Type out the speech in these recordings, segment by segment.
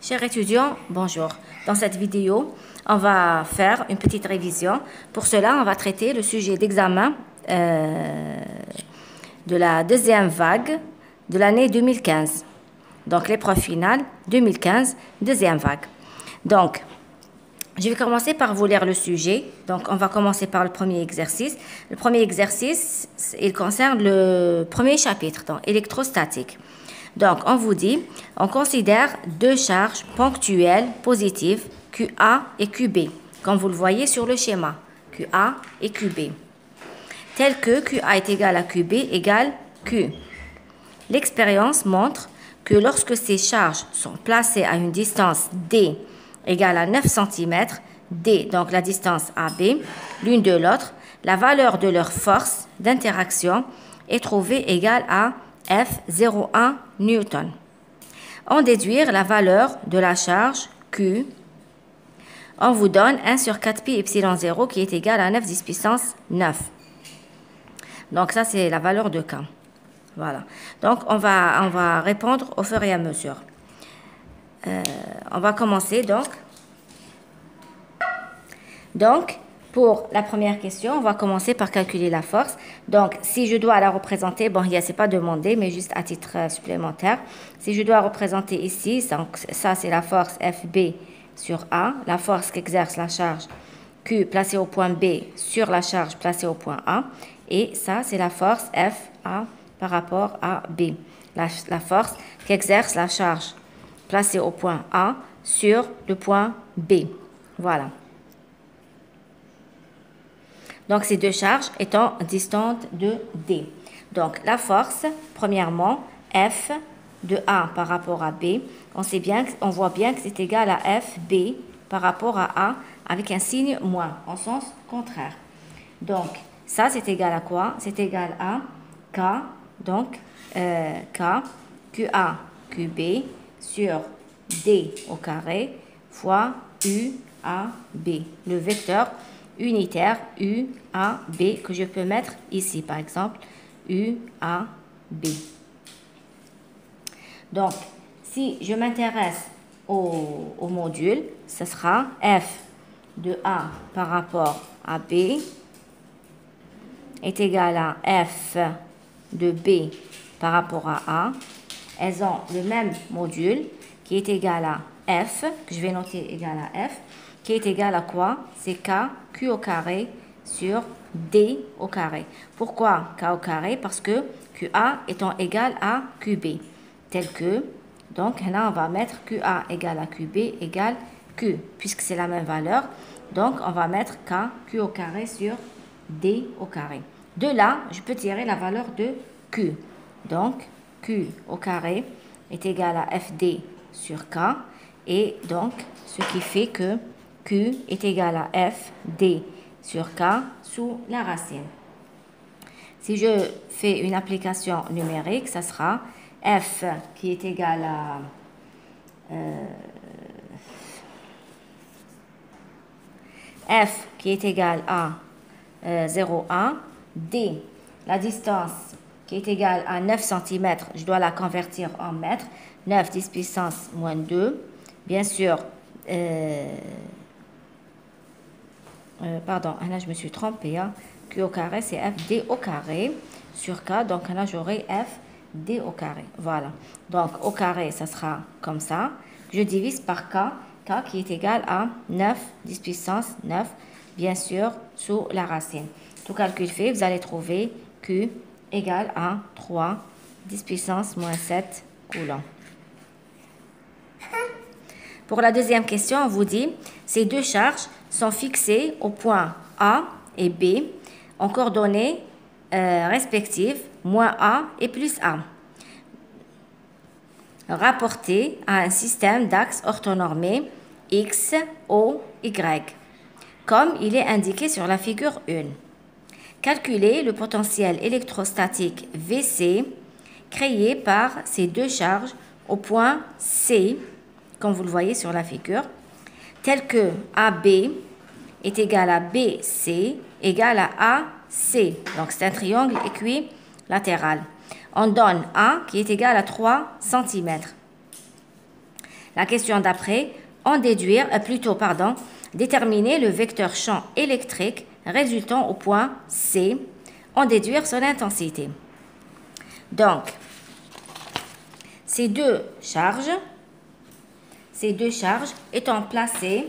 Chers étudiants, bonjour. Dans cette vidéo, on va faire une petite révision. Pour cela, on va traiter le sujet d'examen de la deuxième vague de l'année 2015. Donc, l'épreuve finale 2015, deuxième vague. Donc, je vais commencer par vous lire le sujet. Donc, on va commencer par le premier exercice. Le premier exercice, il concerne le premier chapitre, donc électrostatique. Donc, on vous dit, on considère deux charges ponctuelles positives, QA et QB, comme vous le voyez sur le schéma, QA et QB, tel que QA est égal à QB égale Q. L'expérience montre que lorsque ces charges sont placées à une distance D égale à 9 cm, D, donc la distance AB, l'une de l'autre, la valeur de leur force d'interaction est trouvée égale à F01 Newton. En déduire la valeur de la charge Q, on vous donne 1 sur 4 pi epsilon 0 qui est égal à 9 10 puissance 9. Donc ça c'est la valeur de K. Voilà. Donc on va répondre au fur et à mesure. On va commencer donc pour la première question, on va commencer par calculer la force. Donc, si je dois la représenter, bon, ce n'est pas demandé, mais juste à titre supplémentaire. Si je dois représenter ici, donc, ça c'est la force FB sur A, la force qu'exerce la charge Q placée au point B sur la charge placée au point A. Et ça, c'est la force FA par rapport à B. La force qu'exerce la charge placée au point A sur le point B. Voilà. Donc, ces deux charges étant distantes de D. Donc, la force, premièrement, F de A par rapport à B, on voit bien que c'est égal à FB par rapport à A avec un signe moins, en sens contraire. Donc, ça, c'est égal à quoi? C'est égal à K, donc K, QA, QB sur D au carré fois UAB, le vecteur unitaire UAB que je peux mettre ici, par exemple, UAB. Donc, si je m'intéresse au module, ce sera F de A par rapport à B est égal à F de B par rapport à A. Elles ont le même module qui est égal à F, que je vais noter égal à F, qui est égal à quoi? C'est K, Q au carré sur D au carré. Pourquoi K au carré? Parce que QA étant égal à QB. Tel que, donc là on va mettre QA égale à QB égale Q, puisque c'est la même valeur. Donc on va mettre K, Q au carré sur D au carré. De là, je peux tirer la valeur de Q. Donc Q au carré est égal à FD sur K. Et donc, ce qui fait que Q est égal à F D sur K sous la racine. Si je fais une application numérique, ça sera F qui est égal à F qui est égal à 0,1, D, la distance qui est égale à 9 cm, je dois la convertir en mètres, 9 10 puissance moins 2, bien sûr, pardon, là je me suis trompée, hein. Q au carré c'est F D au carré sur K, donc là j'aurai F D au carré, voilà. Donc au carré ça sera comme ça, je divise par K, K qui est égal à 9 10 puissance 9, bien sûr sous la racine. Tout calcul fait, vous allez trouver Q égale à 3 10 puissance moins 7 coulombs. Pour la deuxième question, on vous dit, ces deux charges sont fixées au point A et B en coordonnées respectives, moins A et plus A, rapportées à un système d'axes orthonormés X, O, Y, comme il est indiqué sur la figure 1. Calculez le potentiel électrostatique VC créé par ces deux charges au point C, comme vous le voyez sur la figure, tel que AB est égal à BC égal à AC. Donc, c'est un triangle équilatéral. On donne A qui est égal à 3 cm. La question d'après, déterminer le vecteur champ électrique résultant au point C, en déduire son intensité. Donc, ces deux charges étant placées,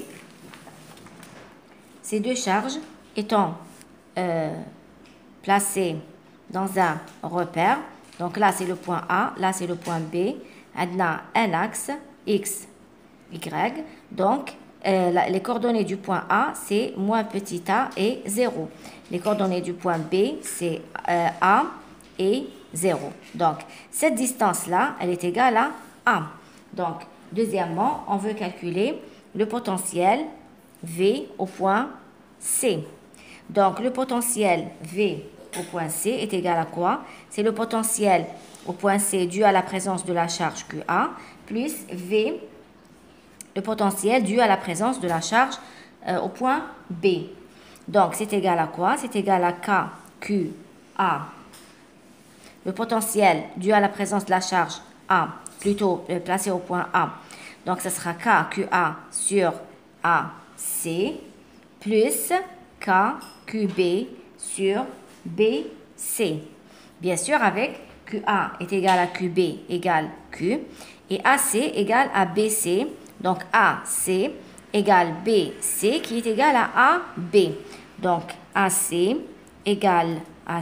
placées dans un repère, donc là c'est le point A, là c'est le point B, on a un axe X, Y, donc les coordonnées du point A c'est moins petit a et 0. Les coordonnées du point B c'est A et 0. Donc cette distance-là, elle est égale à A. Donc deuxièmement, on veut calculer le potentiel V au point C. Donc le potentiel V au point C est égal à quoi? C'est le potentiel au point C dû à la présence de la charge QA plus V, le potentiel dû à la présence de la charge au point B. Donc c'est égal à quoi? C'est égal à KQA. Le potentiel dû à la présence de la charge A, plutôt placé au point A. Donc ce sera KQA sur AC plus KQB sur BC. Bien sûr, avec QA est égal à QB égale Q et AC égale à BC. Donc AC égale BC qui est égal à AB. Donc AC égale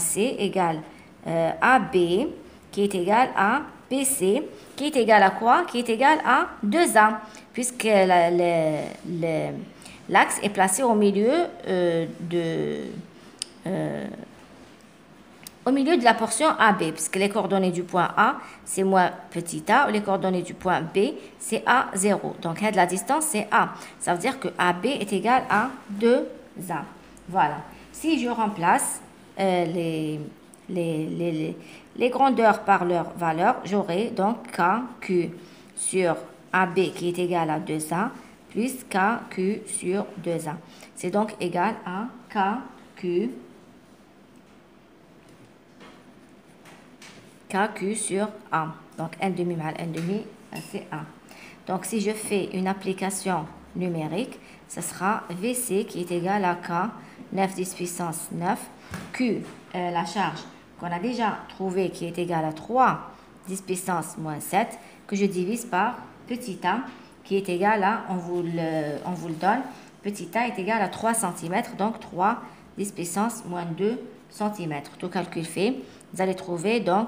AB qui est égal à BC qui est égal à quoi? Qui est égal à 2A puisque l'axe est placé au milieu de la portion AB, puisque les coordonnées du point A, c'est moins petit a, les coordonnées du point B, c'est A0. Donc, de la distance, c'est A. Ça veut dire que AB est égal à 2A. Voilà. Si je remplace les grandeurs par leur valeur, j'aurai donc KQ sur AB qui est égal à 2A plus KQ sur 2A. C'est donc égal à KQ sur A. Donc, n demi mal n demi, c'est A. Donc, si je fais une application numérique, ce sera VC qui est égal à K, 9 10 puissance 9, Q, la charge qu'on a déjà trouvée qui est égale à 3 10 puissance moins 7, que je divise par petit a, qui est égal à, on vous le donne, petit a est égal à 3 cm, donc 3 10 puissance moins 2 cm. Tout calcul fait, vous allez trouver donc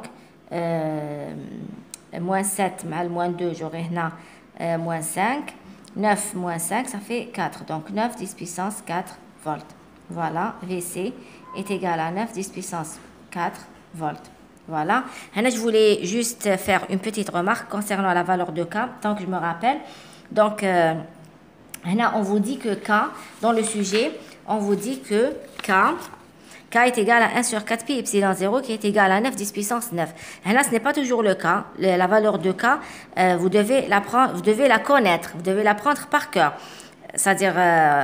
moins 7 mal moins 2, j'aurai moins 5. 9 moins 5, ça fait 4. Donc 9 10 puissance 4 volts. Voilà, VC est égal à 9 10 puissance 4 volts. Voilà. Là, je voulais juste faire une petite remarque concernant la valeur de K, tant que je me rappelle. Donc, là, on vous dit que K, dans le sujet, on vous dit que K est égal à 1 sur 4 pi epsilon 0 qui est égal à 9 10 puissance 9. Et là, ce n'est pas toujours le cas. La valeur de K, vous devez la connaître, vous devez l'apprendre par cœur. C'est-à-dire,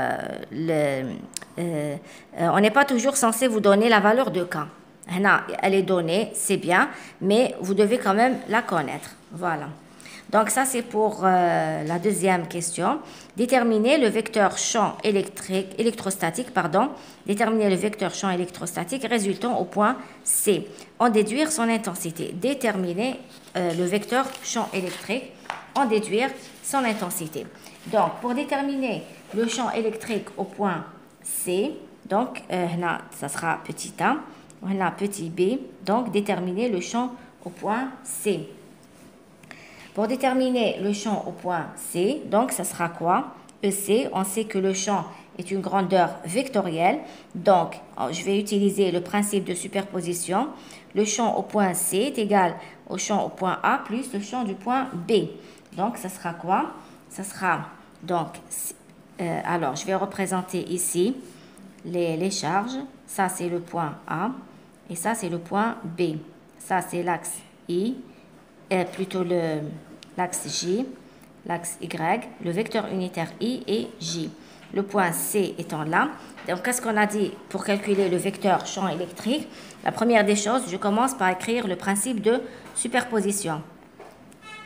on n'est pas toujours censé vous donner la valeur de K. Là, elle est donnée, c'est bien, mais vous devez quand même la connaître. Voilà. Donc ça, c'est pour la deuxième question. Déterminer le vecteur champ électrostatique, déterminer le vecteur champ électrostatique résultant au point C. En déduire son intensité. Déterminer le vecteur champ électrique, en déduire son intensité. Donc, pour déterminer le champ électrique au point C, donc, là, ça sera petit a, on a petit b, donc déterminer le champ au point C. Pour déterminer le champ au point C, donc ça sera quoi? EC, on sait que le champ est une grandeur vectorielle, donc je vais utiliser le principe de superposition. Le champ au point C est égal au champ au point A plus le champ du point B. Donc ça sera quoi? Ça sera donc, alors je vais représenter ici les charges. Ça c'est le point A et ça c'est le point B. Ça c'est l'axe I. Plutôt l'axe J, l'axe Y, le vecteur unitaire I et J. Le point C étant là. Donc, qu'est-ce qu'on a dit pour calculer le vecteur champ électrique? La première des choses, je commence par écrire le principe de superposition.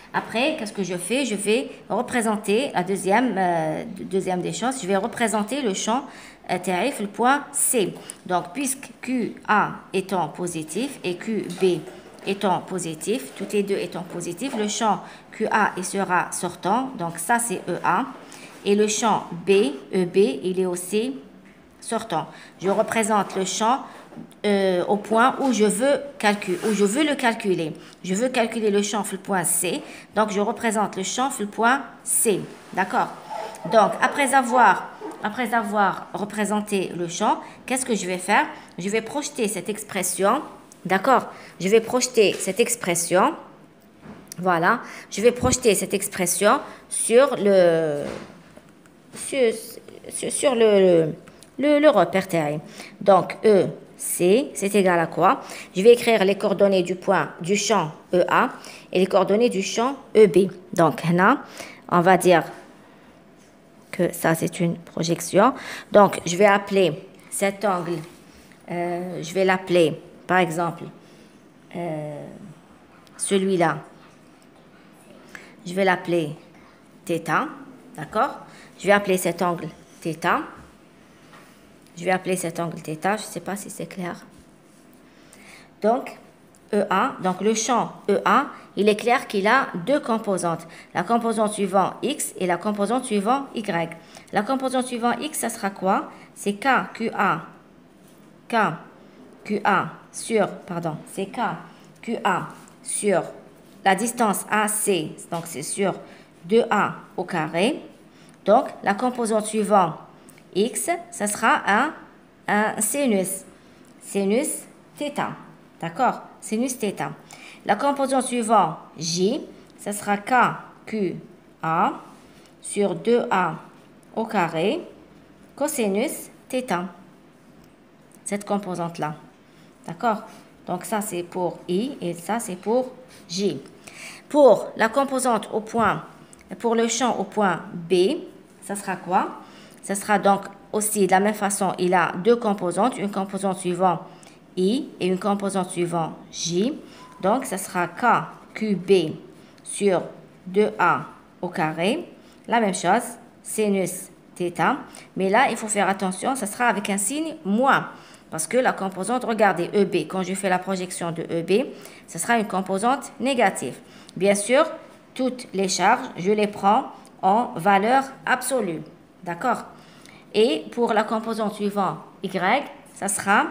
Après, qu'est-ce que je fais? Je vais représenter la deuxième des choses. Je vais représenter le champ tarif, le point C. Donc, puisque QA étant positif et QB étant positif, toutes les deux étant positifs, le champ QA il sera sortant. Donc, ça, c'est EA. Et le champ B, EB, il est aussi sortant. Je représente le champ au point où je veux le calculer. Je veux calculer le champ sur le point C. Donc, je représente le champ sur le point C. D'accord? Donc, après avoir représenté le champ, qu'est-ce que je vais faire? Je vais projeter cette expression. D'accord? Je vais projeter cette expression. Voilà. Je vais projeter cette expression sur le repère terrier. Donc, E, C, c'est égal à quoi? Je vais écrire les coordonnées du champ EA et les coordonnées du champ EB. Donc, là, on va dire que ça, c'est une projection. Donc, je vais appeler cet angle, je vais l'appeler, par exemple, celui-là, je vais l'appeler θ, d'accord? Je vais appeler cet angle θ. Je vais appeler cet angle θ, je ne sais pas si c'est clair. Donc, EA, donc le champ EA, il est clair qu'il a deux composantes. La composante suivante X et la composante suivante Y. La composante suivante X, ça sera quoi? C'est KQA sur la distance AC, donc c'est sur 2A au carré. Donc, la composante suivante X, ça sera un sinus θ. D'accord? Sinus θ. La composante suivante J, ça sera KQA sur 2A au carré cosinus θ. Cette composante-là. D'accord? Donc, ça, c'est pour I et ça, c'est pour J. Pour la composante pour le champ au point B, ça sera quoi? Ça sera donc aussi de la même façon, il a deux composantes, une composante suivante I et une composante suivante J. Donc, ça sera KQB sur 2A au carré. La même chose, sinus θ. Mais là, il faut faire attention, ça sera avec un signe moins. Parce que la composante, regardez, EB, quand je fais la projection de EB, ce sera une composante négative. Bien sûr, toutes les charges, je les prends en valeur absolue. D'accord? Et pour la composante suivante, Y, ça sera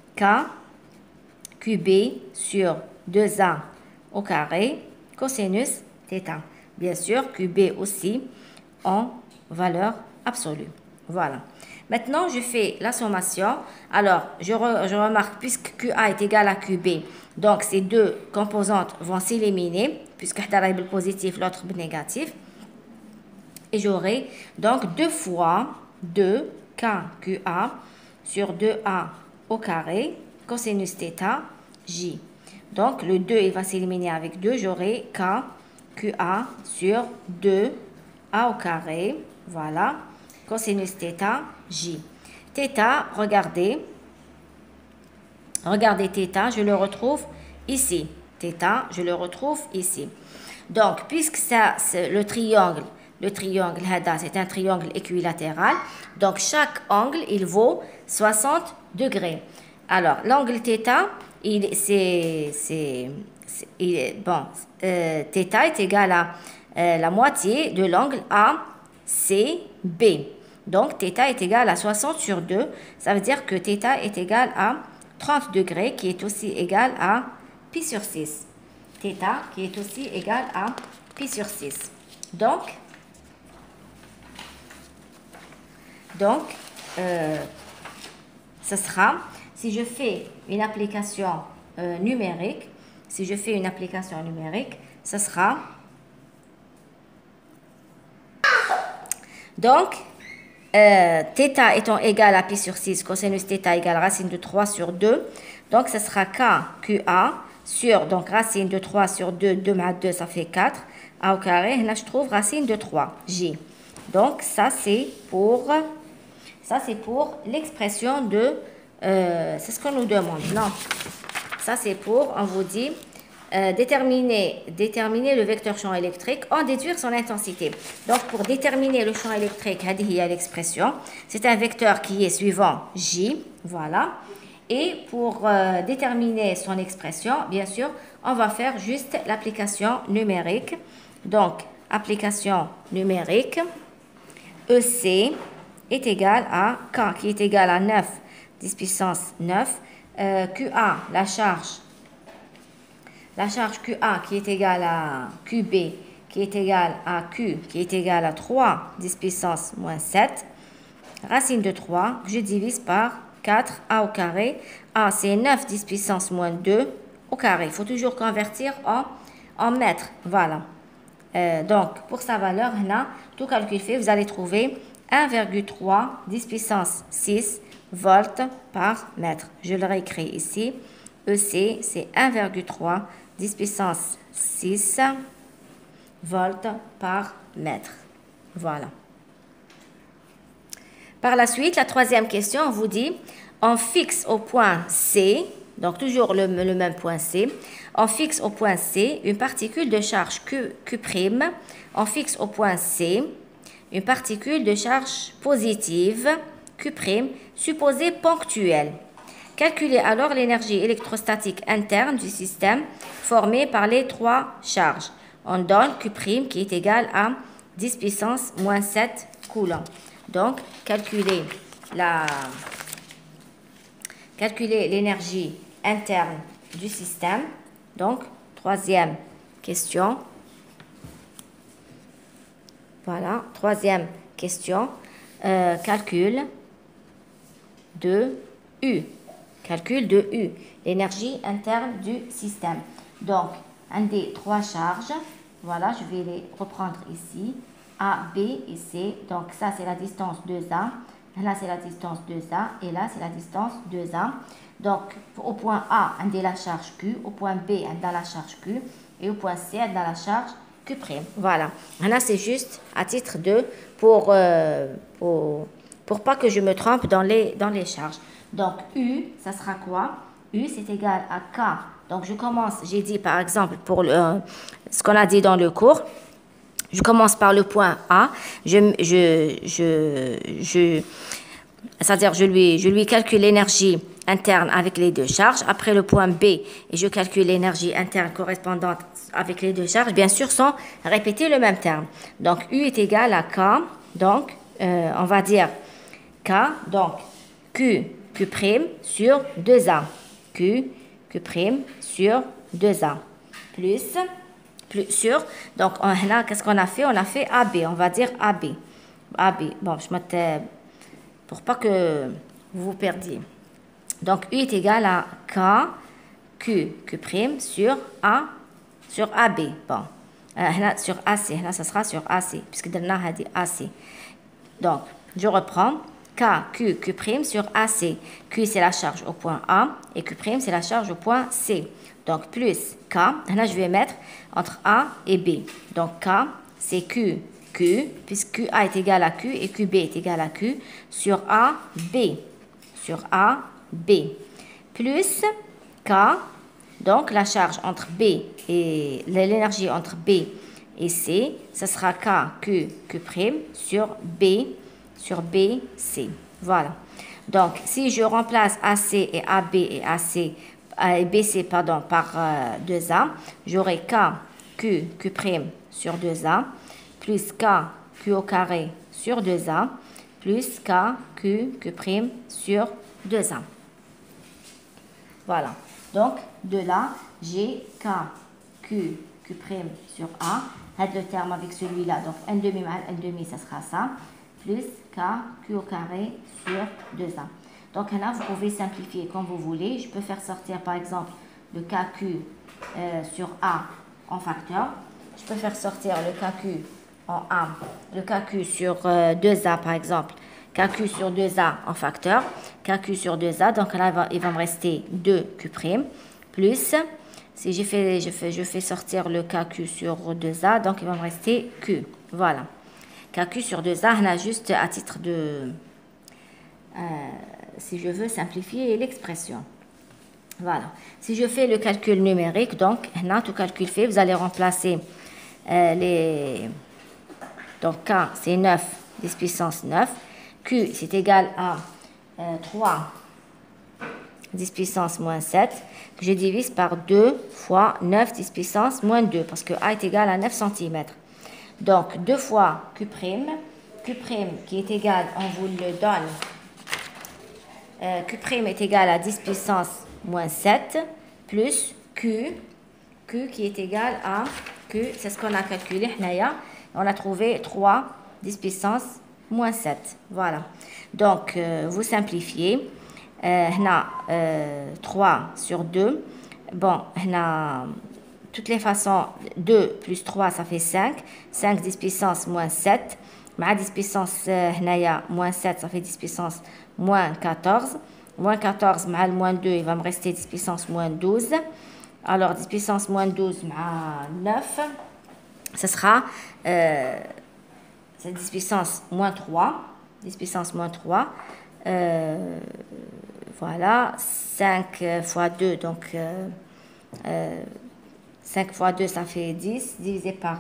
QB sur 2A au carré cosinus θ. Bien sûr, QB aussi en valeur absolue. Voilà. Maintenant, je fais la sommation. Alors, je remarque, puisque QA est égal à QB, donc ces deux composantes vont s'éliminer, puisque l'un est positif, l'autre est négatif. Et j'aurai donc 2 fois 2 KQA sur 2A au carré cosinus θ J. Donc, le 2, il va s'éliminer avec 2. J'aurai KQA sur 2A au carré. Voilà. Cosinus θ J. Θ, regardez. Regardez θ, je le retrouve ici. Θ, je le retrouve ici. Donc, puisque ça, c'est le triangle, c'est un triangle équilatéral. Donc, chaque angle, il vaut 60 degrés. Alors, l'angle θ, θ est égal à la moitié de l'angle ACB. Donc, θ est égal à 60 sur 2. Ça veut dire que θ est égal à 30 degrés, qui est aussi égal à pi sur 6. θ qui est aussi égal à pi sur 6. Donc ce sera, si je fais une application numérique, ce sera donc θ étant égal à pi sur 6, cosinus θ égale racine de 3 sur 2. Donc, ce sera KQA sur, donc racine de 3 sur 2, 2 moins 2, ça fait 4. A au carré, là, je trouve racine de 3, J. Donc, ça, c'est pour l'expression de, c'est ce qu'on nous demande. Non, ça, c'est pour, on vous dit, déterminer le vecteur champ électrique, en déduire son intensité. Donc, pour déterminer le champ électrique, il y a l'expression. C'est un vecteur qui est suivant J, voilà. Et pour déterminer son expression, bien sûr, on va faire juste l'application numérique. Donc, application numérique, EC est égal à K, qui est égal à 9, 10 puissance 9, QA, la charge QA qui est égale à QB, qui est égale à Q, qui est égale à 3, 10 puissance moins 7, racine de 3, que je divise par 4, A au carré. A, c'est 9, 10 puissance moins 2 au carré. Il faut toujours convertir en mètres. Voilà. Donc, pour sa valeur, là, tout calcul fait, vous allez trouver 1,3, 10 puissance 6 volts par mètre. Je le réécris ici. EC, c'est 1,3, 10 puissance 6 volts par mètre. Voilà. Par la suite, la troisième question, on vous dit, on fixe au point C, donc toujours le même point C, on fixe au point C une particule de charge Q', on fixe au point C une particule de charge positive Q', supposée ponctuelle. Calculez alors l'énergie électrostatique interne du système formée par les trois charges. On donne Q' qui est égal à 10 puissance moins 7 coulombs. Donc, calculer l'énergie interne du système. Donc, troisième question. Voilà, troisième question. Calcul de U. Calcul de U, l'énergie interne du système. Donc, un des trois charges, voilà, je vais les reprendre ici. A, B et C. Donc, ça, c'est la distance 2A. Là, c'est la distance 2A. Et là, c'est la distance 2A. Donc, au point A, on a la charge Q. Au point B, on a la charge Q. Et au point C, on a la charge Q'. Voilà. Là, c'est juste à titre de pour pas que je me trompe dans les charges. Donc, U, ça sera quoi? U, c'est égal à K. Donc, je commence, j'ai dit par exemple, pour ce qu'on a dit dans le cours, je commence par le point A. C'est-à-dire, je lui calcule l'énergie interne avec les deux charges. Après le point B, et je calcule l'énergie interne correspondante avec les deux charges, bien sûr, sans répéter le même terme. Donc, U est égal à K. Donc, on va dire K. Donc, Q' sur 2A. Q' sur 2A. Plus sur, donc là, qu'est-ce qu'on a fait? On a fait AB, on va dire AB. AB, bon, je mettais, pour pas que vous vous perdiez. Donc, U est égal à K, Q' sur A, sur AB. Bon, là, sur AC, là, ça sera sur AC, puisque là, on a dit AC. Donc, je reprends. K, Q' sur AC. Q, c'est la charge au point A, et Q', c'est la charge au point C. Donc, plus K, là, je vais mettre entre A et B. Donc, K, c'est Q, puisque QA est égal à Q et QB est égal à Q, sur A, B. Sur A, B. Plus K, donc la charge entre B et l'énergie entre B et C, ce sera K, Q', sur B, C. Voilà. Donc, si je remplace AC et AB et BC par 2A, j'aurai K, Q' sur 2A, plus K, Q au carré sur 2A, plus K, Q' sur 2A. Voilà. Donc, de là, j'ai K, Q' sur A. Aide le terme avec celui-là. Donc, N demi mal N demi, ça sera ça. Plus K, Q au carré sur 2A. Donc là, vous pouvez simplifier comme vous voulez. Je peux faire sortir, par exemple, le KQ sur A en facteur. Je peux faire sortir le KQ en A, le KQ sur 2A, par exemple. KQ sur 2A en facteur. KQ sur 2A, donc là, il va me rester 2Q'. Plus, si je fais sortir le KQ sur 2A, donc il va me rester Q. Voilà. KQ sur 2A, on a juste à titre de... si je veux simplifier l'expression. Voilà. Si je fais le calcul numérique, donc, tout calcul fait, vous allez remplacer les... Donc, K, c'est 9, 10 puissance 9. Q, c'est égal à 3, 10 puissance moins 7, que je divise par 2 fois 9, 10 puissance moins 2, parce que A est égal à 9 cm. Donc, 2 fois Q', Q' qui est égal, on vous le donne, Q' est égal à 10 puissance moins 7, plus Q qui est égal à Q, c'est ce qu'on a calculé, on a trouvé 3, 10 puissance moins 7. Voilà. Donc, vous simplifiez. 3 sur 2. Bon, toutes les façons, 2 plus 3, ça fait 5. 5, 10 puissance moins 7. Ma 10 puissance moins 7, ça fait 10 puissance moins 14. Moins 14, ma moins 2, il va me rester 10 puissance moins 12. Alors, 10 puissance moins 12, ma 9. Ce sera 10 puissance moins 3. 10 puissance moins 3. Voilà, 5 fois 2, donc 5 fois 2, ça fait 10, divisé par...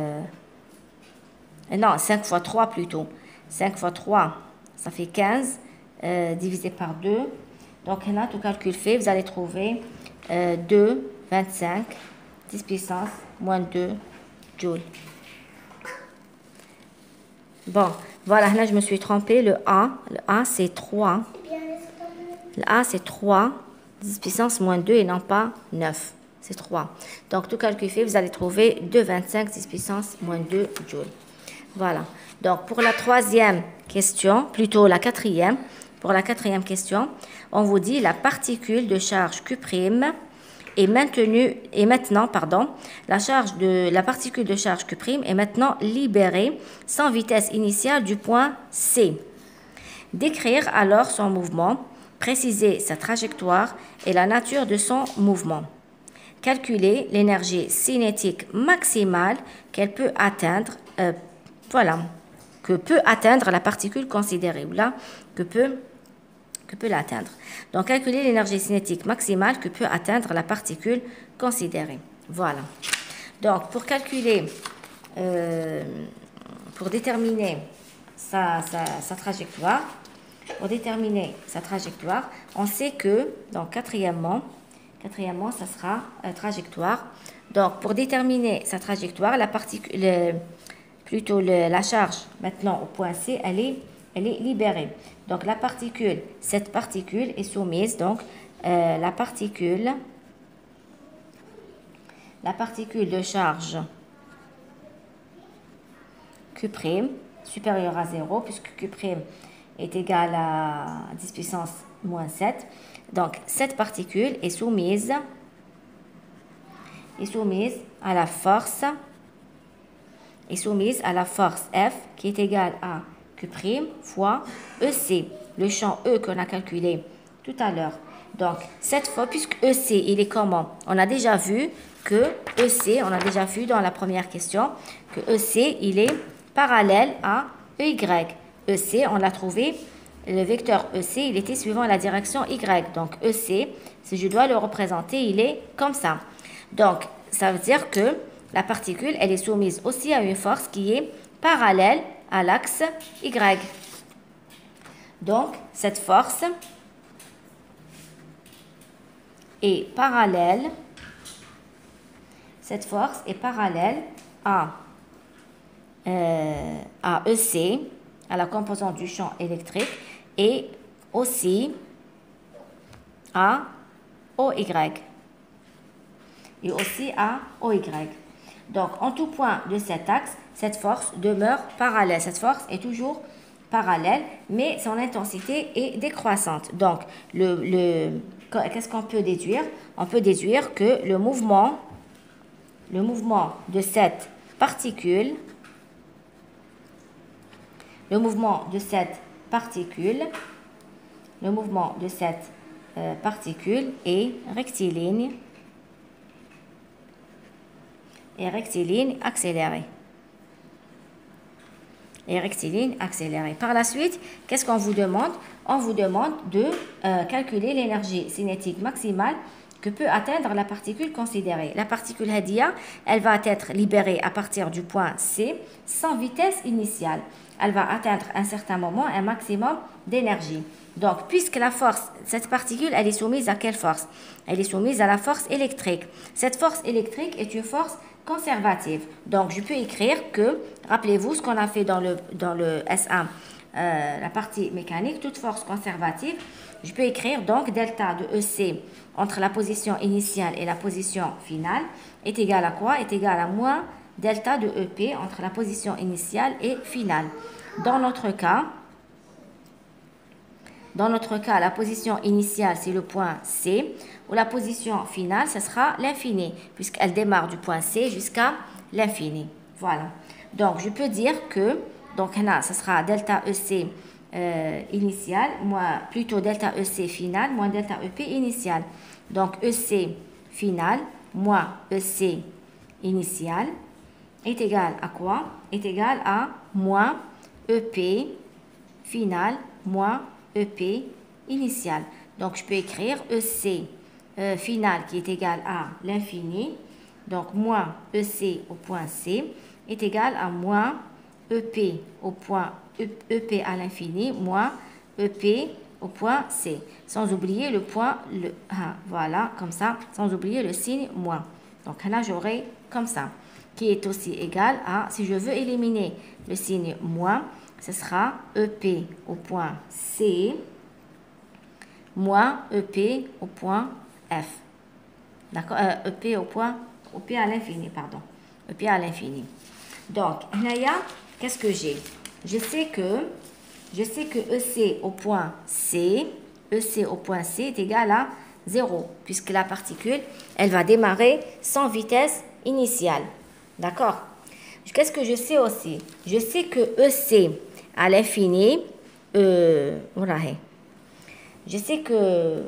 non, 5 fois 3 plutôt. 5 fois 3, ça fait 15, divisé par 2. Donc, là, tout calcul fait, vous allez trouver 2, 25, 10 puissance, moins 2 joules. Bon, voilà, là, je me suis trompée. Le A, c'est 3. Le A, c'est 3, 10 puissance moins 2 et non pas 9. C'est 3. Donc, tout calcul fait, vous allez trouver 2,25, 10 puissance moins 2 joules. Voilà. Donc, pour la troisième question, plutôt la quatrième, pour la quatrième question, on vous dit la particule de charge Q' est maintenant, la particule de charge Q' est maintenant libérée sans vitesse initiale du point C. Décrire alors son mouvement, préciser sa trajectoire et la nature de son mouvement. Calculer l'énergie cinétique maximale qu'elle peut atteindre, que peut atteindre la particule considérée, ou là, que peut l'atteindre. Donc, calculer l'énergie cinétique maximale que peut atteindre la particule considérée. Voilà. Donc, pour calculer, pour déterminer sa trajectoire, on sait que, donc, quatrièmement, ça sera trajectoire. Donc, pour déterminer sa trajectoire, la charge, maintenant, au point C, elle est libérée. Donc, cette particule est soumise, donc, la particule de charge Q' supérieure à 0, puisque Q' est égal à 10 puissance moins 7. Donc, cette particule est soumise à la force F qui est égale à Q' fois EC, le champ E qu'on a calculé tout à l'heure. Donc, cette fois, puisque EC, il est comment? On a déjà vu que EC, on a déjà vu dans la première question, que EC, il est parallèle à EY. EC, on l'a trouvé, le vecteur EC, il était suivant la direction Y. Donc, EC, si je dois le représenter, il est comme ça. Donc, ça veut dire que la particule, elle est soumise aussi à une force qui est parallèle à l'axe Y. Donc, cette force est parallèle à EC, à la composante du champ électrique, et aussi à OY. Donc, en tout point de cet axe, cette force demeure parallèle. Cette force est toujours parallèle, mais son intensité est décroissante. Donc, qu'est-ce qu'on peut déduire? On peut déduire que le mouvement de cette particule est rectiligne accéléré. et rectiligne accéléré. Par la suite, qu'est-ce qu'on vous demande? On vous demande de calculer l'énergie cinétique maximale que peut atteindre la particule considérée. La particule Hadia, elle va être libérée à partir du point C sans vitesse initiale. Elle va atteindre à un certain moment un maximum d'énergie. Donc, puisque la force, cette particule, elle est soumise à quelle force? Elle est soumise à la force électrique. Cette force électrique est une force conservative. Donc, je peux écrire que, rappelez-vous ce qu'on a fait dans le S1, la partie mécanique, toute force conservative, je peux écrire donc delta de EC entre la position initiale et la position finale est égal à quoi? Est égal à moins delta de EP entre la position initiale et finale. Dans notre cas, la position initiale, c'est le point C, ou la position finale, ce sera l'infini, puisqu'elle démarre du point C jusqu'à l'infini. Voilà. Donc, je peux dire que, donc là, ce sera delta EC initial, plutôt delta EC final, moins delta EP initial. Donc, EC final, moins EC initial, est égal à quoi? Est égal à moins EP final, moins EP initial. Donc, je peux écrire EC final qui est égal à l'infini. Donc, moins EC au point C est égal à moins EP au point EP à l'infini, moins EP au point C. Sans oublier le point, voilà, comme ça, sans oublier le signe moins. Donc, là, j'aurai comme ça, qui est aussi égal à, si je veux éliminer le signe moins, ce sera EP au point C moins EP au point F. D'accord? EP au point, EP à l'infini, pardon. EP à l'infini. Donc, là, qu'est-ce que j'ai? Je sais que EC au point C, EC au point C est égal à 0, puisque la particule, elle va démarrer sans vitesse initiale. D'accord? Qu'est-ce que je sais aussi? Je sais que EC à l'infini, je sais que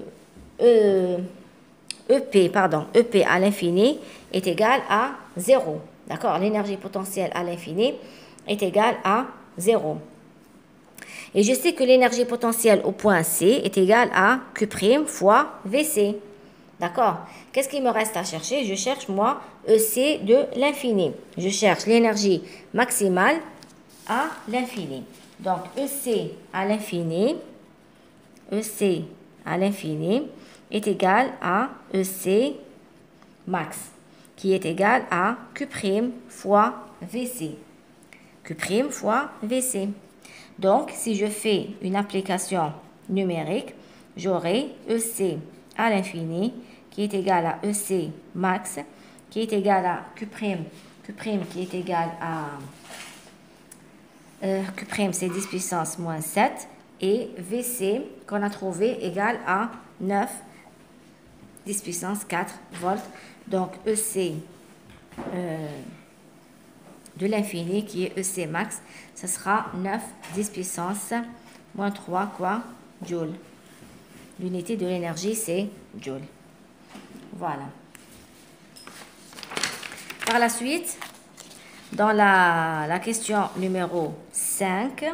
EP à l'infini est égal à 0. D'accord? L'énergie potentielle à l'infini est égale à 0. Et je sais que l'énergie potentielle au point C est égale à Q' fois VC. D'accord? Qu'est-ce qu'il me reste à chercher? Je cherche, moi, EC de l'infini. Je cherche l'énergie maximale à l'infini. Donc, EC à l'infini est égal à EC max, qui est égal à Q' fois VC. Q' fois VC. Donc, si je fais une application numérique, j'aurai EC à l'infini qui est égal à EC max, qui est égal à Q' qui est égal à Q' c'est 10 puissance moins 7 et VC qu'on a trouvé égal à 9 10 puissance 4 volts. Donc, EC de l'infini qui est EC max, ce sera 9 10 puissance moins 3 quoi? Joule. L'unité de l'énergie, c'est joule. Voilà. Par la suite, dans la question numéro 5,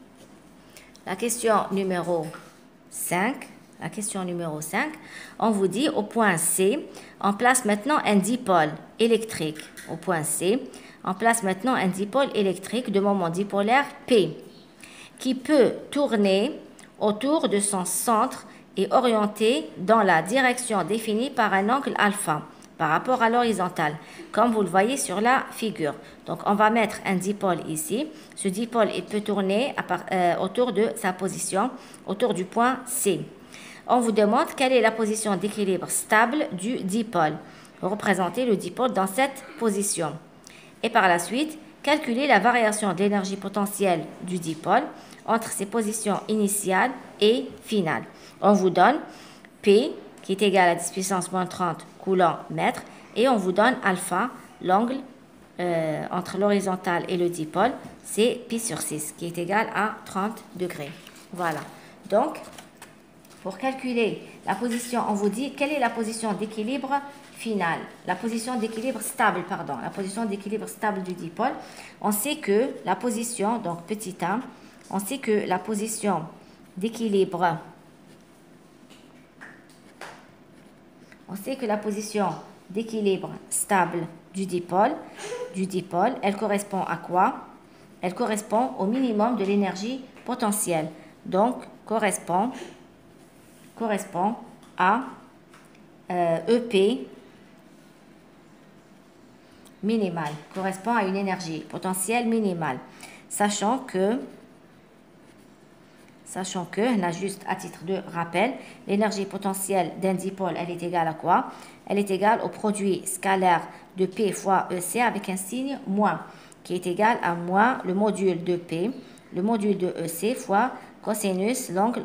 on vous dit au point C, on place maintenant un dipôle électrique. Au point C, on place maintenant un dipôle électrique de moment dipolaire P qui peut tourner autour de son centre et orienté dans la direction définie par un angle alpha par rapport à l'horizontale, comme vous le voyez sur la figure. Donc, on va mettre un dipôle ici. Ce dipôle, il peut tourner autour de sa position, autour du point C. On vous demande quelle est la position d'équilibre stable du dipôle. Représentez le dipôle dans cette position. Et par la suite, calculer la variation de l'énergie potentielle du dipôle entre ses positions initiales et finales. On vous donne P qui est égal à 10 puissance moins 30 coulomb mètre et on vous donne alpha, l'angle entre l'horizontale et le dipôle, c'est pi sur 6 qui est égal à 30 degrés. Voilà. Donc, pour calculer la position, on vous dit quelle est la position d'équilibre finale, la position d'équilibre stable, pardon, la position d'équilibre stable du dipôle. On sait que la position, donc petit a, on sait que la position d'équilibre, on sait que la position d'équilibre stable du dipôle, elle correspond à quoi? Elle correspond au minimum de l'énergie potentielle. Donc, correspond à EP minimale, correspond à une énergie potentielle minimale. Sachant que, on a juste à titre de rappel, l'énergie potentielle d'un dipôle, elle est égale à quoi? Elle est égale au produit scalaire de P fois EC avec un signe moins, qui est égal à moins le module de P, le module de EC fois cosinus l'angle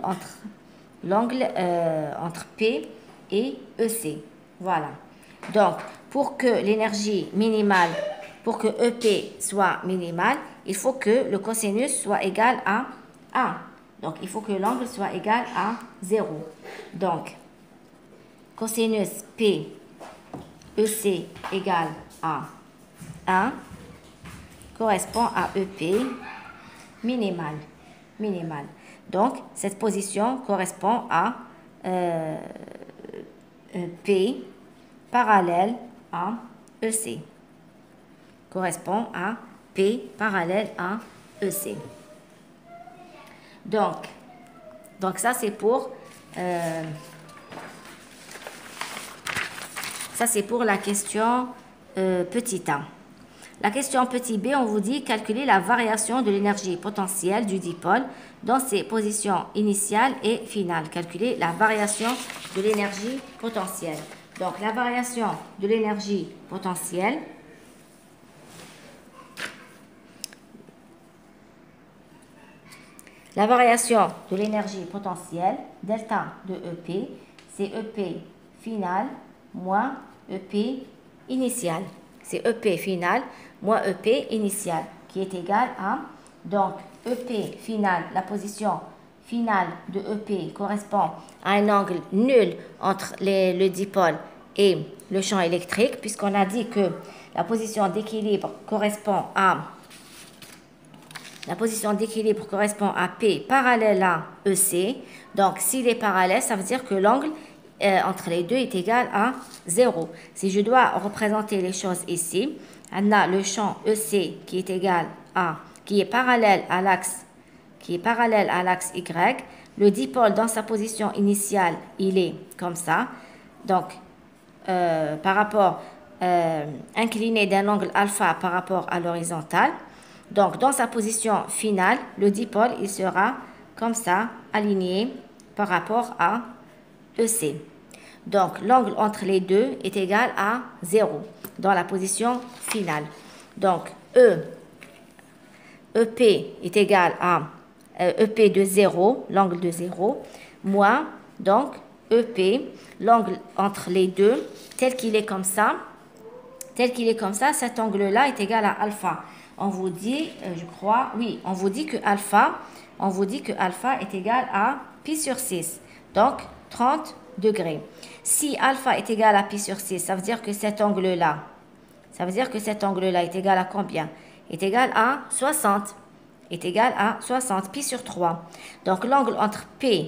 entre P et EC. Voilà. Donc, pour que l'énergie minimale, pour que EP soit minimale, il faut que le cosinus soit égal à 1. Donc, il faut que l'angle soit égal à 0. Donc, cosinus P EC égale à 1 correspond à EP minimale. Donc, cette position correspond à P parallèle à EC. Correspond à P parallèle à EC. Donc ça c'est pour la question petit a. La question petit b, on vous dit calculer la variation de l'énergie potentielle du dipôle dans ses positions initiales et finales. Calculer la variation de l'énergie potentielle. Donc la variation de l'énergie potentielle, delta de EP, c'est EP final moins EP initial. C'est EP final moins EP initial qui est égal à, donc EP final, la position finale de EP correspond à un angle nul entre le dipôle et le champ électrique, puisqu'on a dit que la position d'équilibre correspond à P parallèle à EC. Donc, s'il est parallèle, ça veut dire que l'angle entre les deux est égal à 0. Si je dois représenter les choses ici, on a le champ EC qui est égal à, qui est parallèle à l'axe Y. Le dipôle dans sa position initiale, il est comme ça. Donc, par rapport incliné d'un angle alpha par rapport à l'horizontale. Donc, dans sa position finale, le dipôle, il sera comme ça, aligné par rapport à EC. Donc, l'angle entre les deux est égal à 0 dans la position finale. Donc, EP est égal à EP de 0, l'angle de 0, moins, donc, EP, l'angle entre les deux, tel qu'il est comme ça, cet angle-là est égal à alpha. On vous dit, je crois, oui, on vous dit que alpha est égal à pi sur 6, donc 30 degrés. Si alpha est égal à pi sur 6, ça veut dire que cet angle-là, est égal à combien? Est égal à 60. Pi sur 3. Donc l'angle entre P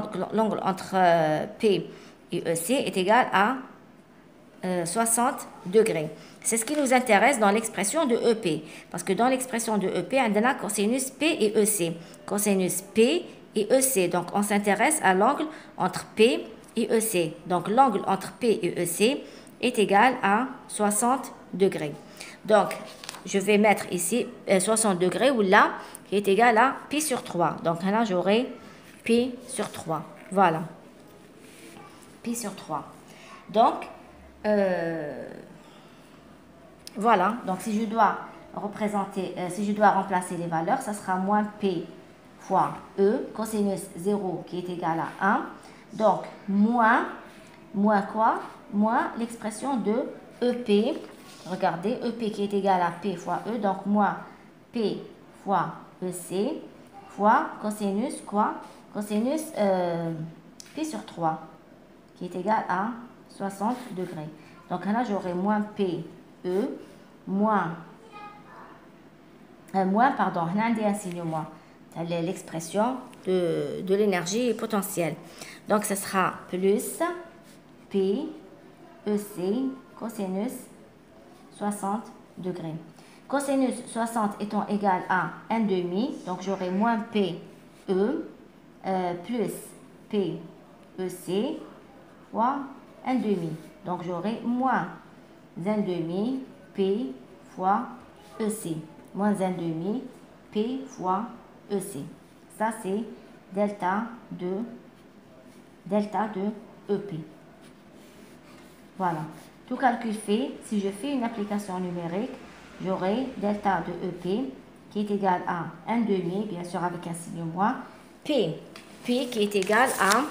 et EC est égal à 60 degrés. C'est ce qui nous intéresse dans l'expression de EP. Parce que dans l'expression de EP, on a cosinus P et EC. Cosinus P et EC. Donc, on s'intéresse à l'angle entre P et EC. Donc, l'angle entre P et EC est égal à 60 degrés. Donc, je vais mettre ici 60 degrés ou là, qui est égal à pi sur 3. Donc, là, j'aurai pi sur 3. Voilà. Pi sur 3. Donc, voilà, donc si je dois remplacer les valeurs, ça sera moins P fois E, cosinus 0 qui est égal à 1. Donc, moins quoi? Moins l'expression de EP. Regardez, EP qui est égal à P fois E, donc moins P fois EC fois cosinus quoi? Cosinus pi sur 3, qui est égal à 60 degrés. Donc là, j'aurai moins P, E, moins, pardon, là, on dit un signe moins. C'est l'expression de l'énergie potentielle. Donc, ce sera plus P, EC, cosinus 60 degrés. Cosinus 60 étant égal à 1,5, donc j'aurai moins P, E, plus P, EC, fois 1,5. Donc, j'aurai moins 1,5 P fois EC. Moins 1,5 P fois EC. Ça, c'est delta de EP. Voilà. Tout calcul fait, si je fais une application numérique, j'aurai delta de EP qui est égal à 1,5, bien sûr avec un signe moins, P qui est égal à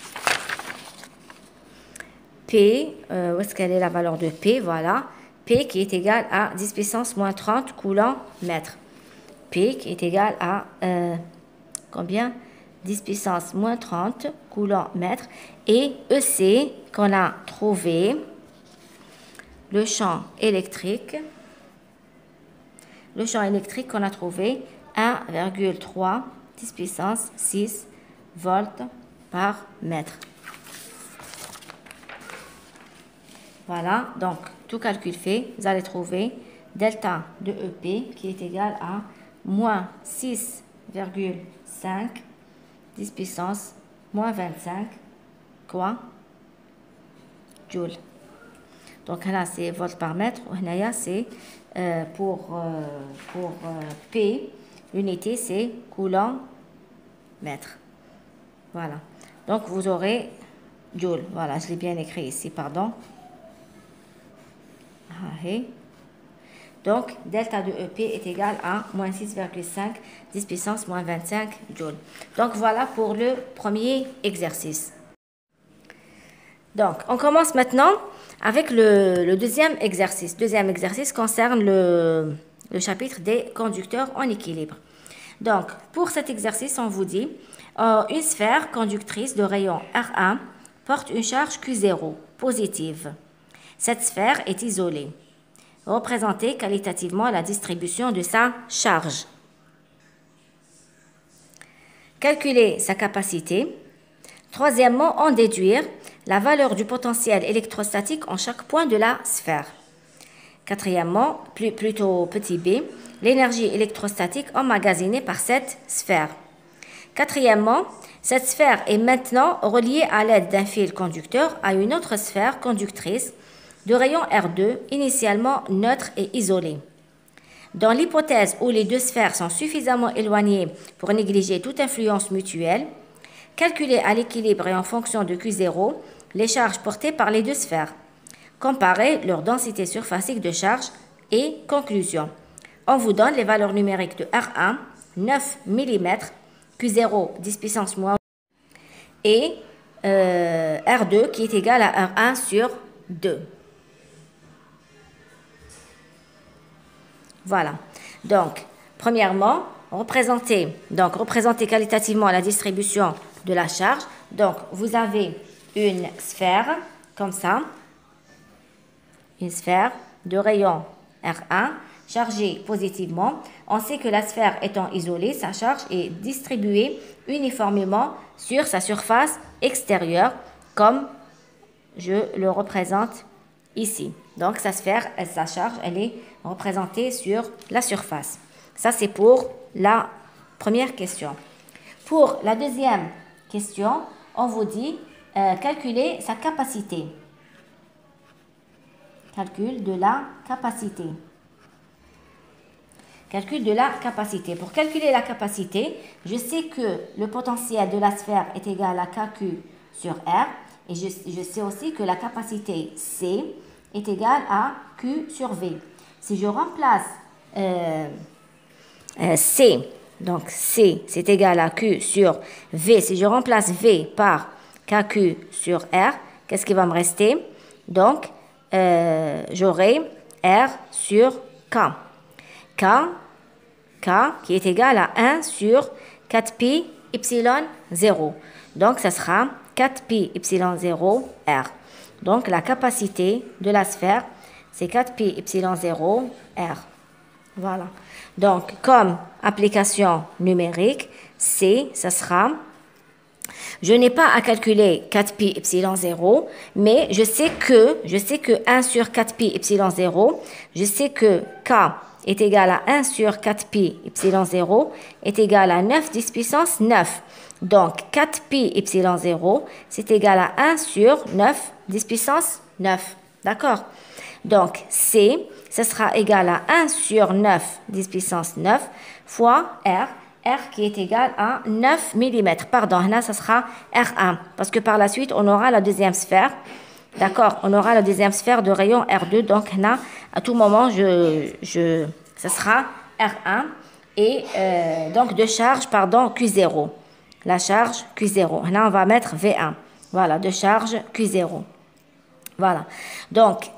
P, où est-ce qu'elle est la valeur de P? Voilà. P qui est égal à 10 puissance moins 30 coulomb-mètre. P qui est égal à combien? 10 puissance moins 30 coulomb-mètre. Et EC qu'on a trouvé, le champ électrique qu'on a trouvé, 1,3 10 puissance 6 volts par mètre. Voilà, donc tout calcul fait, vous allez trouver delta de EP qui est égal à moins 6,5 10 puissance moins 25 quoi? Joule. Donc là c'est volts par mètre, là c'est pour P, l'unité c'est coulomb mètre. Voilà. Donc vous aurez joule. Voilà, je l'ai bien écrit ici, pardon. Donc, delta de EP est égal à moins 6,5 10 puissance moins 25 joules. Donc, voilà pour le premier exercice. Donc, on commence maintenant avec le deuxième exercice. Deuxième exercice concerne le chapitre des conducteurs en équilibre. Donc, pour cet exercice, on vous dit une sphère conductrice de rayon R1 porte une charge Q0 positive. Cette sphère est isolée. Représentez qualitativement la distribution de sa charge. Calculer sa capacité. Troisièmement, en déduire la valeur du potentiel électrostatique en chaque point de la sphère. Quatrièmement, plutôt petit b, l'énergie électrostatique emmagasinée par cette sphère. Quatrièmement, cette sphère est maintenant reliée à l'aide d'un fil conducteur à une autre sphère conductrice de rayon R2, initialement neutre et isolée. Dans l'hypothèse où les deux sphères sont suffisamment éloignées pour négliger toute influence mutuelle, calculez à l'équilibre et en fonction de Q0 les charges portées par les deux sphères. Comparez leur densité surfacique de charge et conclusion. On vous donne les valeurs numériques de R1, 9 mm, Q0, 10 puissance moins, et R2 qui est égal à R1 sur 2. Voilà. Donc, premièrement, représenter qualitativement la distribution de la charge. Donc, vous avez une sphère, comme ça, une sphère de rayon R1, chargée positivement. On sait que la sphère étant isolée, sa charge est distribuée uniformément sur sa surface extérieure, comme je le représente ici. Donc, sa sphère, sa charge, elle est représentée sur la surface. Ça, c'est pour la première question. Pour la deuxième question, on vous dit calculer sa capacité. Calcul de la capacité. Calcul de la capacité. Pour calculer la capacité, je sais que le potentiel de la sphère est égal à KQ sur R. Et je sais aussi que la capacité C est égale à Q sur V. Si je remplace C, donc C c'est égal à Q sur V. Si je remplace V par KQ sur R, qu'est-ce qui va me rester? Donc, j'aurai R sur K. K qui est égal à 1 sur 4pi epsilon 0. Donc, ça sera 4pi epsilon 0 R. Donc, la capacité de la sphère, c'est 4pi epsilon 0 R. Voilà. Donc, comme application numérique, C, ça sera... Je n'ai pas à calculer 4pi epsilon 0, mais je sais que 1 sur 4pi epsilon 0, je sais que K est égal à 1 sur 4pi epsilon 0 est égal à 9 10 puissance 9. Donc, 4pi epsilon 0, c'est égal à 1 sur 9 10 puissance 9. D'accord? Donc, C, ce sera égal à 1 sur 9 10 puissance 9 fois R. R qui est égal à 9 mm. Pardon, là, ça sera R1. Parce que par la suite, on aura la deuxième sphère. D'accord? On aura la deuxième sphère de rayon R2. Donc, là, à tout moment, ça sera R1. Et donc, de charge, pardon, Q0. La charge Q0. Là, on va mettre V1. Voilà, de charge Q0. Voilà. Donc,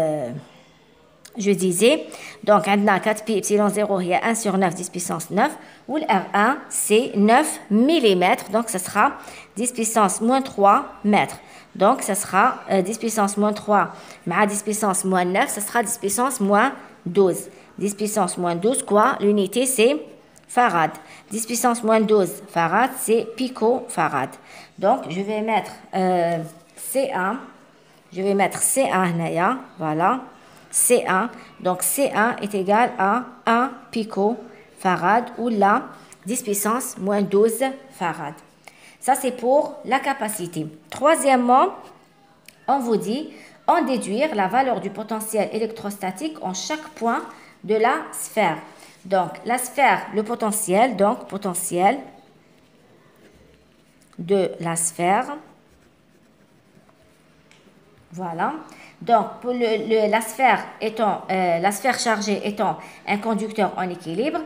je disais, donc, on a 4pi epsilon 0, il y a 1 sur 9, 10 puissance 9, où le R1, c'est 9 mm, donc ça sera 10 puissance moins 3 mètres. Donc, ça sera 10 puissance moins 3, mais 10 puissance moins 9, ça sera 10 puissance moins 12. 10 puissance moins 12, quoi? L'unité, c'est farad. 10 puissance moins 12 farad, c'est picofarad. Donc, je vais mettre C1, je vais mettre C1, voilà. C1, donc C1 est égal à 1 picofarad ou là 10 puissance moins 12 farad. Ça c'est pour la capacité. Troisièmement, on vous dit en déduire la valeur du potentiel électrostatique en chaque point de la sphère. Donc la sphère, le potentiel, donc potentiel de la sphère. Voilà. Donc, pour la sphère chargée étant un conducteur en équilibre,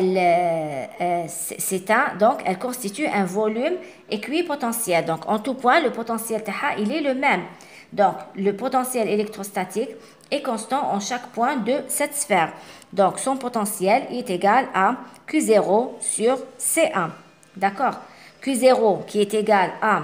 donc elle constitue un volume équipotentiel. Donc, en tout point, le potentiel TH, il est le même. Donc, le potentiel électrostatique est constant en chaque point de cette sphère. Donc, son potentiel est égal à Q0 sur C1. D'accord? Q0 qui est égal à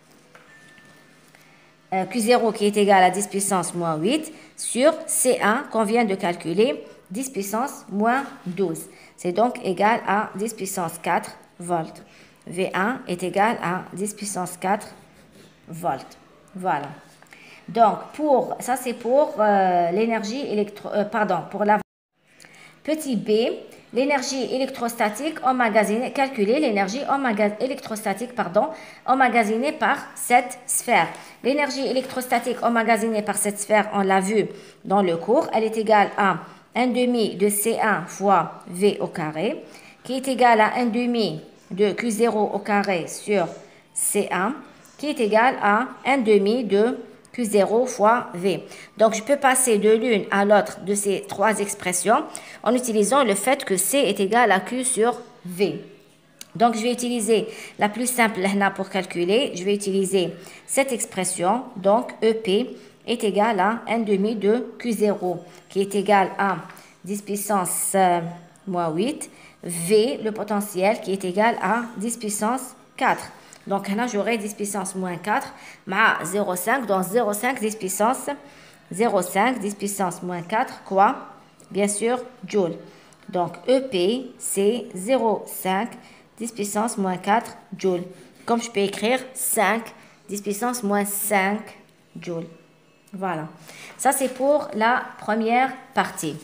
Q0 qui est égal à 10 puissance moins 8 sur C1 qu'on vient de calculer 10 puissance moins 12. C'est donc égal à 10 puissance 4 volts. V1 est égal à 10 puissance 4 volts. Voilà. Donc, ça c'est pour l'énergie pour la petit b, l'énergie électrostatique emmagasinée, calculer l'énergie électrostatique emmagasinée par cette sphère. L'énergie électrostatique emmagasinée par cette sphère, on l'a vu dans le cours, elle est égale à 1 demi de C1 fois V au carré, qui est égal à 1 demi de Q0 au carré sur C1, qui est égal à 1 demi de Q0 fois V. Donc, je peux passer de l'une à l'autre de ces trois expressions en utilisant le fait que C est égal à Q sur V. Donc, je vais utiliser la plus simple pour calculer. Je vais utiliser cette expression. Donc, EP est égal à 1 demi de Q0 qui est égal à 10 puissance moins 8. V, le potentiel, qui est égal à 10 puissance 4. Donc, là, j'aurai 10 puissance moins 4, ma 0,5, donc 0,5, 10 puissance 0,5, 10 puissance moins 4, quoi? Bien sûr, joule. Donc, EP, c'est 0,5, 10 puissance moins 4 joule. Comme je peux écrire 5, 10 puissance moins 5 joule. Voilà. Ça, c'est pour la première partie.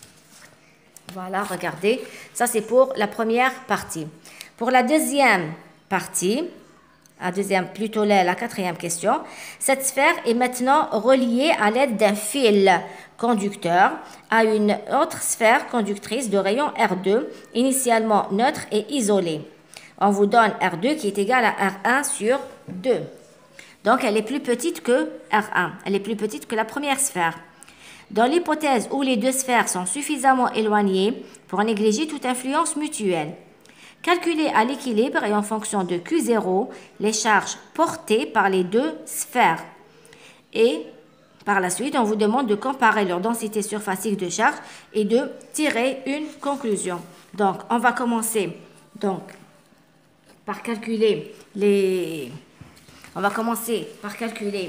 Voilà, regardez. Ça, c'est pour la première partie. Pour la deuxième partie, plutôt la quatrième question, cette sphère est maintenant reliée à l'aide d'un fil conducteur à une autre sphère conductrice de rayon R2, initialement neutre et isolée. On vous donne R2 qui est égal à R1 sur 2. Donc, elle est plus petite que R1. Elle est plus petite que la première sphère. Dans l'hypothèse où les deux sphères sont suffisamment éloignées pour négliger toute influence mutuelle, calculez à l'équilibre et en fonction de Q0 les charges portées par les deux sphères. Et par la suite, on vous demande de comparer leur densité surfacique de charge et de tirer une conclusion. Donc, on va commencer par calculer On va commencer par calculer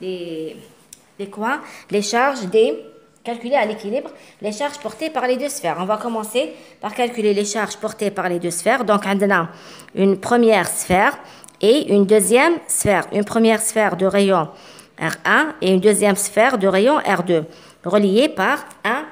les charges calculer à l'équilibre les charges portées par les deux sphères. On va commencer par calculer les charges portées par les deux sphères. Donc, on a une première sphère et une deuxième sphère. Une première sphère de rayon R1 et une deuxième sphère de rayon R2, reliées par un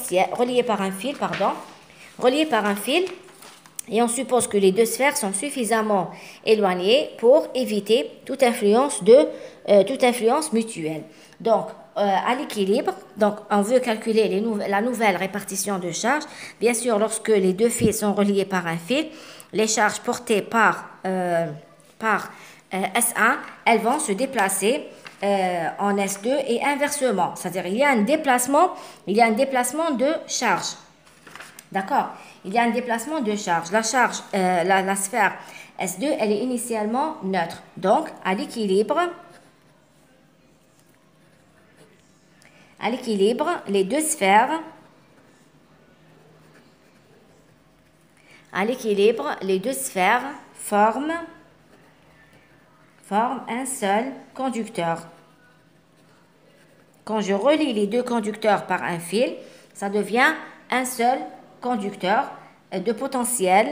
fil, et on suppose que les deux sphères sont suffisamment éloignées pour éviter toute influence mutuelle. Donc, à l'équilibre, donc on veut calculer la nouvelle répartition de charges. Bien sûr, lorsque les deux fils sont reliés par un fil, les charges portées par S1, elles vont se déplacer en S2 et inversement. C'est-à-dire il y a un déplacement de charge. D'accord? Il y a un déplacement de charge. La charge, la sphère S2, elle est initialement neutre. Donc, à l'équilibre, les deux sphères forment un seul conducteur. Quand je relie les deux conducteurs par un fil, ça devient un seul conducteur de potentiel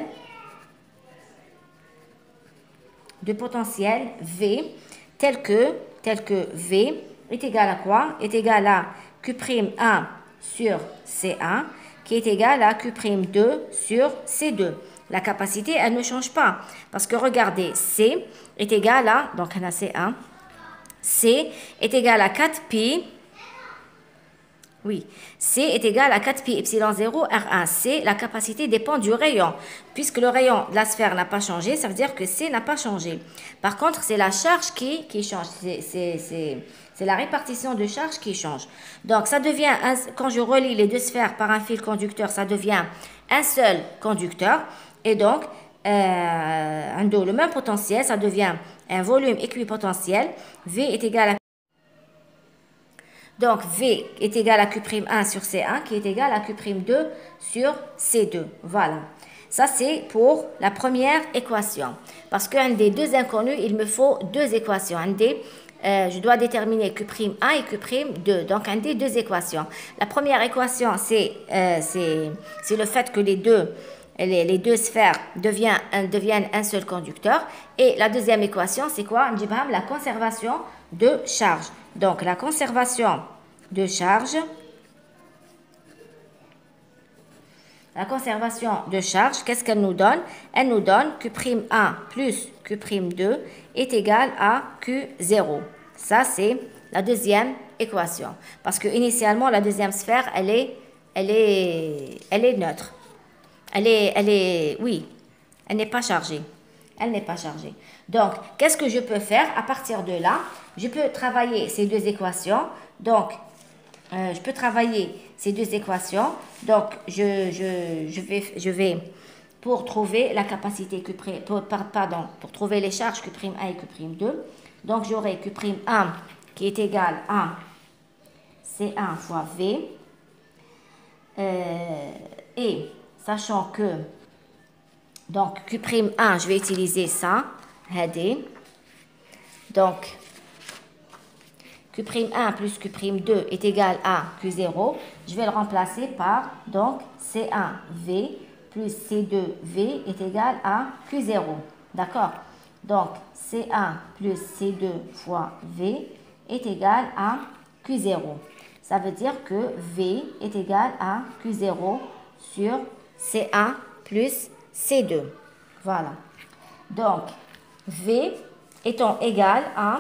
V, tel que V est égal à quoi? Est égal à Q'1 sur C1, qui est égal à Q'2 sur C2. La capacité, elle ne change pas. Parce que regardez, C est égal à, donc on a C1, C est égal à 4pi. Oui, C est égal à 4pi epsilon 0 R1. C, la capacité dépend du rayon. Puisque le rayon de la sphère n'a pas changé, ça veut dire que C n'a pas changé. Par contre, c'est la charge qui change. C'est la répartition de charge qui change. Donc, ça devient, quand je relie les deux sphères par un fil conducteur, ça devient un seul conducteur. Et donc, le même potentiel, ça devient un volume équipotentiel. V est égal à... Donc, V est égal à Q'1 sur C1 qui est égal à Q'2 sur C2. Voilà. Ça, c'est pour la première équation. Parce qu'un des deux inconnus, il me faut deux équations. Je dois déterminer Q'1 et Q'2. Donc, un des deux équations. La première équation, c'est le fait que les deux sphères deviennent un seul conducteur. Et la deuxième équation, c'est quoi? La conservation de charge. Donc, la conservation de charge, qu'est-ce qu'elle nous donne? Elle nous donne Q'1 plus Q'2 est égal à Q0. Ça, c'est la deuxième équation. Parce que initialement, la deuxième sphère, elle est neutre. Oui, elle n'est pas chargée. Donc, qu'est-ce que je peux faire à partir de là? Je peux travailler ces deux équations. Donc, Donc, je vais pour trouver la capacité pour trouver les charges Q'1 et Q'2. Donc, j'aurai Q'1 qui est égal à C1 fois V. Et sachant que donc Q'1, je vais utiliser ça, AD. Donc, Q'1 plus Q'2 est égal à Q0. Je vais le remplacer par, donc, C1V plus C2V est égal à Q0. D'accord? Donc, C1 plus C2 fois V est égal à Q0. Ça veut dire que V est égal à Q0 sur C1 plus C2. Voilà. Donc, V étant égal à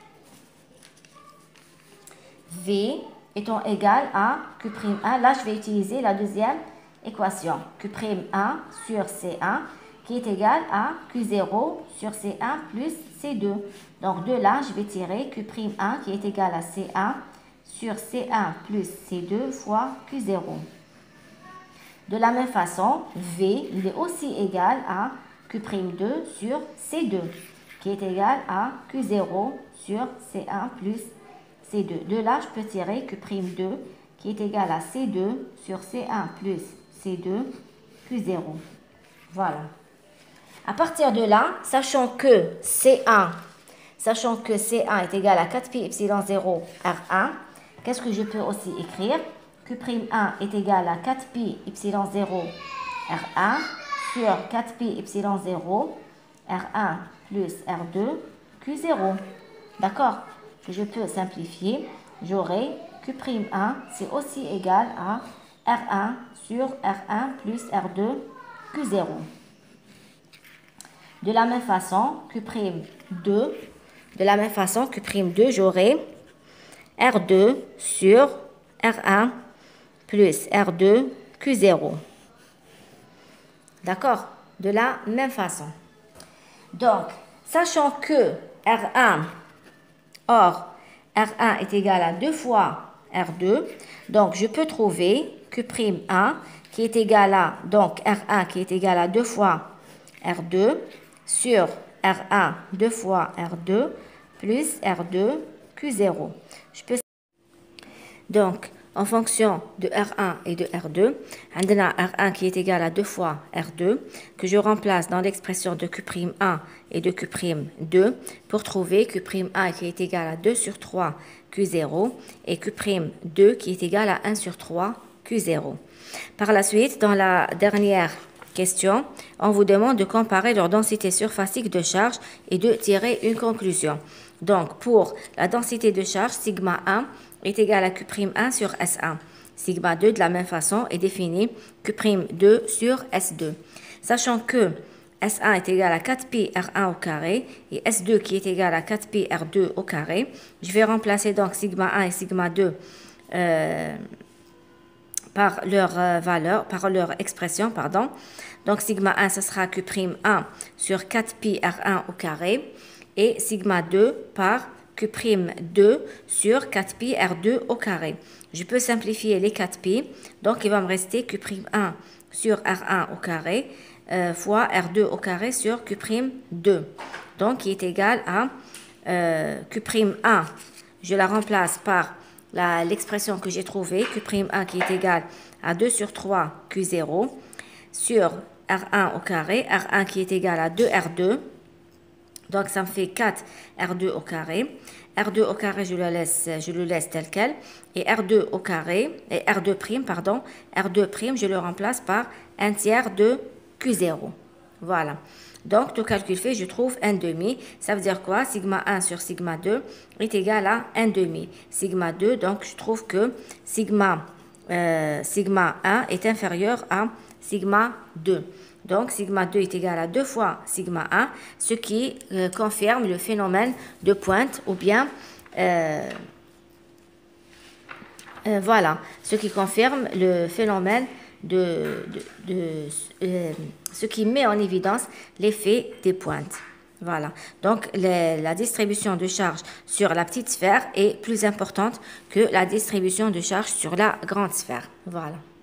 Q'1, là je vais utiliser la deuxième équation. Q'1 sur C1 qui est égal à Q0 sur C1 plus C2. Donc de là, je vais tirer Q'1 qui est égal à C1 sur C1 plus C2 fois Q0. De la même façon, V il est aussi égal à Q'2 sur C2 qui est égal à Q0 sur C1 plus C2. De là, je peux tirer Q'2 qui est égal à C2 sur C1 plus C2 Q0. Voilà. À partir de là, sachant que C1 Sachant que C1 est égal à 4pi epsilon 0 R1, qu'est-ce que je peux aussi écrire? Q'1 est égal à 4pi epsilon 0 R1 sur 4pi epsilon 0 R1 plus R2 Q0. D'accord? Je peux simplifier. J'aurai Q'1, c'est aussi égal à R1 sur R1 plus R2 Q0. De la même façon, Q'2, j'aurai R2 sur R1 plus R2 Q0. D'accord? De la même façon. Donc, sachant que R1, or R1 est égal à 2 fois R2, donc je peux trouver Q'1 qui est égal à, donc R1 qui est égal à 2 fois R2 sur R1 2 fois R2 plus R2 Q0. Donc, en fonction de R1 et de R2, on a R1 qui est égal à 2 fois R2, que je remplace dans l'expression de Q'1 et de Q'2 pour trouver Q'1 qui est égal à 2 sur 3 Q0 et Q'2 qui est égal à 1 sur 3 Q0. Par la suite, dans la dernière question, on vous demande de comparer leur densité surfacique de charge et de tirer une conclusion. Donc, pour la densité de charge, sigma 1 est égal à Q'1 sur S1. Sigma 2, de la même façon, est défini Q'2 sur S2. Sachant que S1 est égal à 4pi R1 au carré et S2 qui est égal à 4pi R2 au carré, je vais remplacer donc sigma 1 et sigma 2 par leur valeur, par leur expression, pardon. Donc, sigma 1, ce sera Q'1 sur 4pi R1 au carré et sigma 2 par Q'2 sur 4pi R2 au carré. Je peux simplifier les 4pi, donc il va me rester Q'1 sur R1 au carré fois R2 au carré sur Q'2. Donc, qui est égal à Q'1, je la remplace par l'expression que j'ai trouvée, Q'1 qui est égal à 2 sur 3 Q0 sur R1 au carré, R1 qui est égal à 2R2. Donc, ça me fait 4 R2 au carré. R2 au carré, je le laisse tel quel. Et R2 au carré, et R2', pardon, R2', je le remplace par 1 tiers de Q0. Voilà. Donc, tout calcul fait, je trouve 1 demi. Ça veut dire quoi? Sigma 1 sur sigma 2 est égal à 1 demi. Sigma 2, donc je trouve que sigma 1 est inférieur à sigma 2. Donc, sigma 2 est égal à 2 fois sigma 1, ce qui confirme le phénomène de pointe ou bien, voilà, ce qui confirme le phénomène ce qui met en évidence l'effet des pointes. Voilà. Donc, la distribution de charge sur la petite sphère est plus importante que la distribution de charge sur la grande sphère. Voilà.